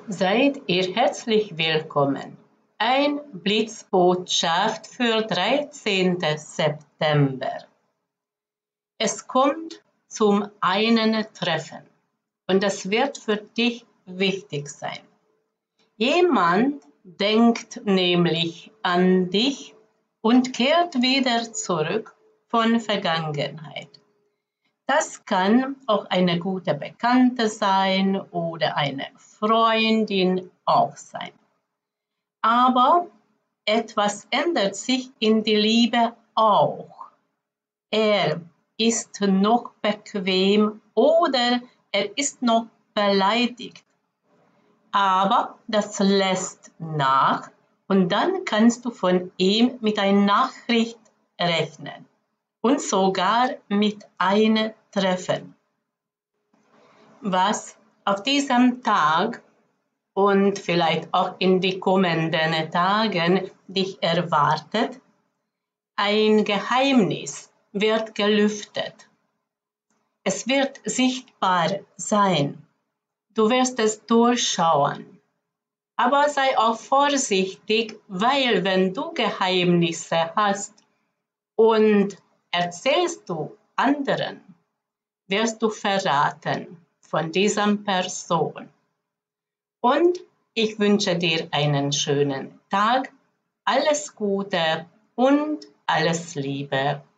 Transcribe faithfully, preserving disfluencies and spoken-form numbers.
Seid ihr herzlich willkommen. Ein Blitzbotschaft für dreizehnten September. Es kommt zum einen Treffen und das wird für dich wichtig sein. Jemand denkt nämlich an dich und kehrt wieder zurück von Vergangenheit. Das kann auch eine gute Bekannte sein oder eine Freundin auch sein. Aber etwas ändert sich in die Liebe auch. Er ist noch bequem oder er ist noch beleidigt. Aber das lässt nach und dann kannst du von ihm mit einer Nachricht rechnen und sogar mit einem Treffen. Was auf diesem Tag und vielleicht auch in die kommenden Tagen dich erwartet, ein Geheimnis wird gelüftet. Es wird sichtbar sein. Du wirst es durchschauen. Aber sei auch vorsichtig, weil wenn du Geheimnisse hast und erzählst du anderen, wirst du verraten von dieser Person. Und ich wünsche dir einen schönen Tag, alles Gute und alles Liebe.